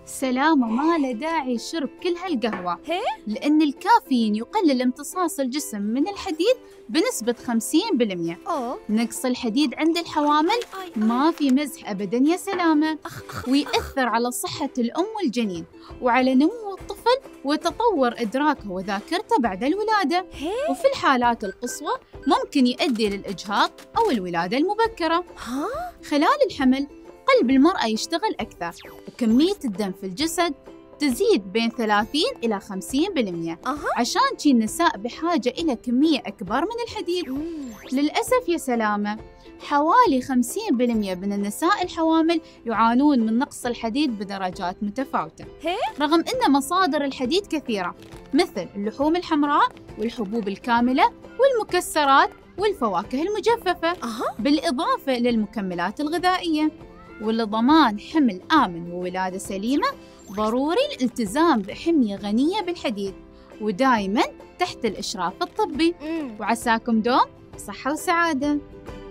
سلامة ما له داعي شرب كل هالقهوة هي؟ لأن الكافيين يقلل امتصاص الجسم من الحديد بنسبة 50%. نقص الحديد عند الحوامل ما في مزح أبداً يا سلامة، ويأثر على صحة الأم والجنين وعلى نمو الطفل وتطور إدراكه وذاكرته بعد الولادة. وفي الحالات القصوى ممكن يؤدي للإجهاض أو الولادة المبكرة. خلال الحمل قلب المرأة يشتغل أكثر وكمية الدم في الجسد تزيد بين 30 إلى 50%. عشان شي النساء بحاجة إلى كمية أكبر من الحديد. للأسف يا سلامة حوالي 50% من النساء الحوامل يعانون من نقص الحديد بدرجات متفاوتة، رغم أن مصادر الحديد كثيرة مثل اللحوم الحمراء والحبوب الكاملة والمكسرات والفواكه المجففة، بالإضافة للمكملات الغذائية. ولضمان حمل آمن وولادة سليمة ضروري الالتزام بحمية غنية بالحديد ودائماً تحت الإشراف الطبي. وعساكم دوم صحة وسعادة.